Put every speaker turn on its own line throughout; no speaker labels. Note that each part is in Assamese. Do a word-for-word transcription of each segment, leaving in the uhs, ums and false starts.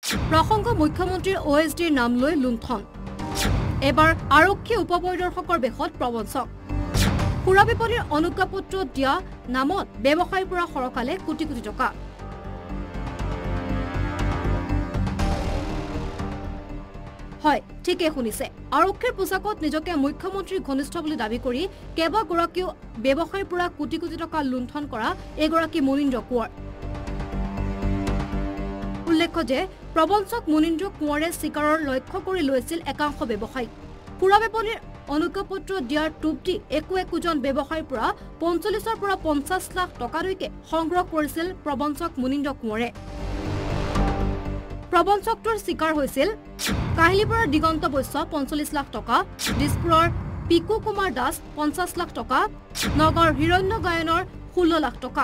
প্ৰসংগ মুখ্যমন্ত্ৰীৰ ওএছডিৰ নাম লৈ লুণ্ঠন এবাৰ আৰক্ষী উপপৰিদৰ্শকৰ বেশত প্ৰবঞ্চক সুৰা বিপণীৰ অনুজ্ঞাপত্ৰ দিয়া নামত ব্যৱসায়ীৰ পৰা সৰকালে কোটি কোটি টকা হয় ঠিকে শুনিছে আৰক্ষীৰ পোছাকত নিজকে মুখ্যমন্ত্ৰীৰ ঘনিষ্ঠ বুলি দাবী কৰি কেইবাগৰাকীও ব্যৱসায়ীৰ পৰা কোটি কোটি টকা লুণ্ঠন কৰা এগৰাকী মুনীন্দ্ৰ কোঁৱৰ উল্লেখ্য যে প্ৰবঞ্চক মুনীন্দ্ৰ কোঁৱৰে চিকাৰৰ লক্ষ্য কৰি লৈছিল একাংশ ব্যৱসায়ী সুৰা বিপণীৰ অনুজ্ঞাপত্ৰ দিয়াৰ টুপ দি একো একোজন ব্যৱসায়ীৰ পৰা পঞ্চল্লিছৰ পৰা পঞ্চাছ লাখ টকালৈকে সংগ্ৰহ কৰিছিল প্ৰবঞ্চক মুনীন্দ্ৰ কোঁৱৰে প্ৰবঞ্চকটোৰ চিকাৰ হৈছিল কাহিলীপাৰাৰ দিগন্ত বৈশ্য পঞ্চল্লিছ লাখ টকা দিছপুৰৰ পিকু কুমাৰ দাস পঞ্চাছ লাখ টকা নগৰ হিৰণ্য গায়নৰ ষোল্ল লাখ টকা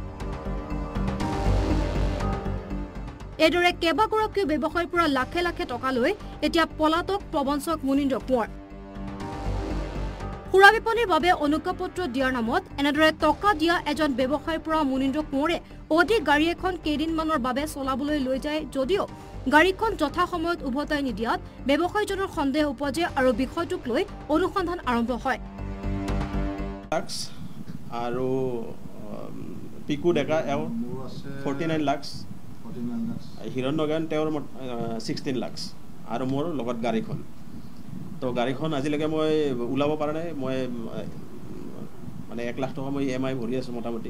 এদৰে কেইবাগৰাকীও ব্যৱসায়ীৰ পৰা লাখে লাখে টকা লৈ এতিয়া পলাতক প্ৰবঞ্চক মুনীন্দ্ৰ কোঁৱৰ সুৰা বিপণীৰ বাবে অনুজ্ঞাপত্ৰ দিয়াৰ নামত এনেদৰে টকা দিয়া এজন ব্যৱসায়ীৰ পৰা মুনীন্দ্ৰ কোঁৱৰে অধিক গাড়ী এখন কেইদিনমানৰ বাবে চলাবলৈ লৈ যায় যদিও গাড়ীখন যথা সময়ত উভতাই নিদিয়াত ব্যৱসায়ীজনৰ সন্দেহ উপজে আৰু বিষয়টোক লৈ অনুসন্ধান আৰম্ভ হয়
আৰু পিকু ডেকা এও ফৰ্টি নাইন লাখ হিৰণ্য গায়ন তেওঁৰ ছিক্সটিন লাখ আৰু মোৰ লগত গাড়ীখন তো গাড়ীখন আজিলৈকে মই ওলাব পৰা নাই মই মানে এক লাখ টকা মই ই এম আই ভৰি আছোঁ মোটামুটি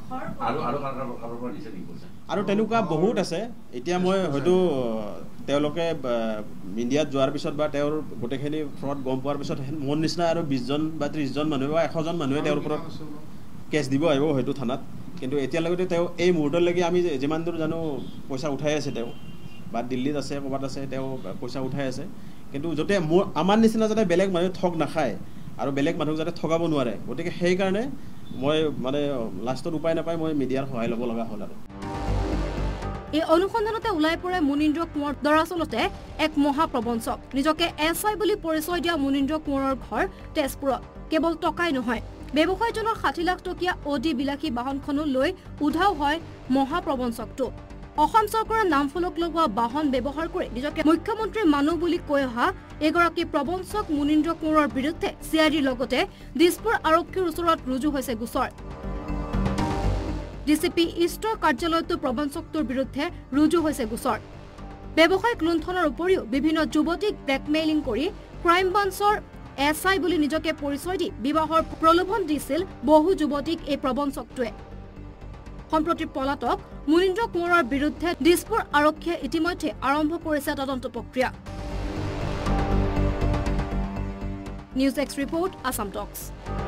আৰু তেনেকুৱা বহুত আছে এতিয়া মই হয়তো তেওঁলোকে ইণ্ডিয়াত যোৱাৰ পিছত বা তেওঁৰ গোটেইখিনি ফ্ৰড গম পোৱাৰ পিছত মোৰ নিচিনা আৰু বিছজন বা ত্ৰিছজন মানুহে বা এশজন মানুহে তেওঁৰ ওপৰত কেছ দিব আহিব হয়তো থানাত কিন্তু এতিয়ালৈকে তেওঁ এই মুহূৰ্তলৈকে আমি যিমান দূৰ জানো পইচা উঠাই আছে তেওঁ বা দিল্লীত আছে ক'ৰবাত আছে তেওঁ পইচা উঠাই আছে কিন্তু যাতে মোৰ আমাৰ নিচিনা যাতে বেলেগ মানুহে ঠগ নাখায় আৰু বেলেগ মানুহক যাতে ঠগাব নোৱাৰে গতিকে সেইকাৰণে মই মানে লাষ্টত উপায় নাপায় মই মিডিয়াৰ সহায় ল'ব লগা হ'ল আৰু
এই অনুসন্ধানতে ওলাই পৰে মুনীন্দ্ৰ কোঁৱৰ দৰাচলতে এক মহাপ্ৰবঞ্চক নিজকে এছ আই বুলি পৰিচয় দিয়া মুনীন্দ্ৰ কোঁৱৰৰ ঘৰ তেজপুৰত কেৱল টকাই নহয় ব্যৱসায়ীজনৰ ষাঠি লাখ টকীয়া অডি বিলাসী বাহনখনো লৈ উধাও হয় মহাপ্ৰবঞ্চকটো অসম চৰকাৰৰ নাম ফলক লগোৱা বাহন ব্যৱহাৰ কৰি নিজকে মুখ্যমন্ত্ৰীৰ মানুহ বুলি কৈ অহা এগৰাকী প্ৰবঞ্চক মুনীন্দ্ৰ কোঁৱৰৰ বিৰুদ্ধে চি আই ডিৰ লগতে দিছপুৰ আৰক্ষীৰ ওচৰত ৰুজু হৈছে গোচৰ ডিচিপি ইষ্টৰ কাৰ্যালয়তো প্ৰবঞ্চকটোৰ বিৰুদ্ধে ৰুজু হৈছে গোচৰ ব্যৱসায়িক লুণ্ঠনৰ উপৰিও বিভিন্ন যুৱতীক ব্লেকমেইলিং কৰি ক্ৰাইম ব্ৰাঞ্চৰ এছ আই বুলি নিজকে পৰিচয় দি বিবাহৰ প্ৰলোভন দিছিল বহু যুৱতীক এই প্ৰবঞ্চকটোৱে সম্প্ৰতি পলাতক মুনীন্দ্ৰ কোঁৱৰৰ বিৰুদ্ধে দিছপুৰ আৰক্ষীয়ে ইতিমধ্যে আৰম্ভ কৰিছে তদন্ত প্ৰক্ৰিয়া নিউজ এক্স ৰিপৰ্ট আসাম টক্স।